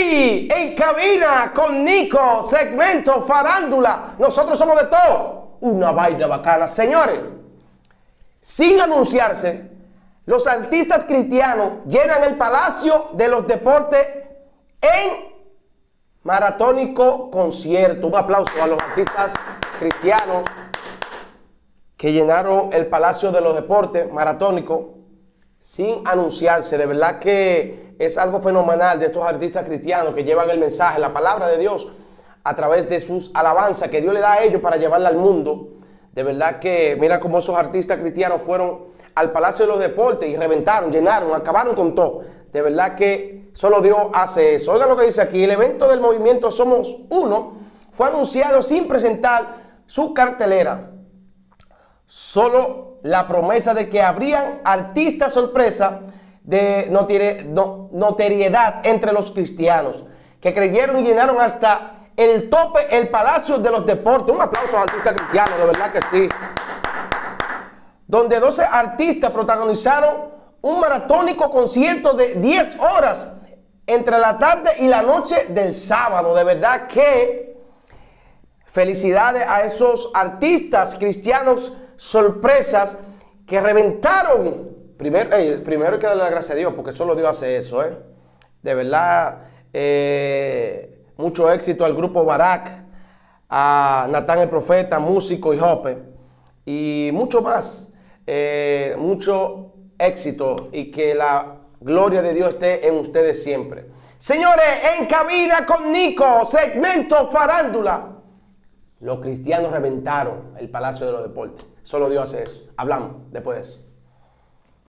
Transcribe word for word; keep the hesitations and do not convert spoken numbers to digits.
Aquí en cabina con Nico, segmento farándula. Nosotros somos de todo. Una vaina bacana. Señores, sin anunciarse, los artistas cristianos llenan el Palacio de los Deportes en maratónico concierto. Un aplauso a los artistas cristianos que llenaron el Palacio de los Deportes maratónico sin anunciarse. De verdad que es algo fenomenal de estos artistas cristianos que llevan el mensaje, la palabra de Dios a través de sus alabanzas que Dios le da a ellos para llevarla al mundo. De verdad que mira cómo esos artistas cristianos fueron al Palacio de los Deportes y reventaron, llenaron, acabaron con todo. De verdad que solo Dios hace eso. Oigan lo que dice aquí: el evento del movimiento Somos Uno fue anunciado sin presentar su cartelera. Solo la promesa de que habrían artistas sorpresa de notoriedad entre los cristianos que creyeron y llenaron hasta el tope el Palacio de los Deportes. Un aplauso a los artistas cristianos, de verdad que sí. Donde doce artistas protagonizaron un maratónico concierto de diez horas entre la tarde y la noche del sábado. De verdad que felicidades a esos artistas cristianos sorpresas que reventaron. Primero, eh, primero hay que darle la gracia a Dios, porque solo Dios hace eso, ¿eh? De verdad, eh, mucho éxito al grupo Barak, a Natán el Profeta, músico y Jope, y mucho más. Eh, mucho éxito y que la gloria de Dios esté en ustedes siempre. Señores, en cabina con Nico, segmento farándula. Los cristianos reventaron el Palacio de los Deportes. Solo Dios hace eso. Hablamos después de eso.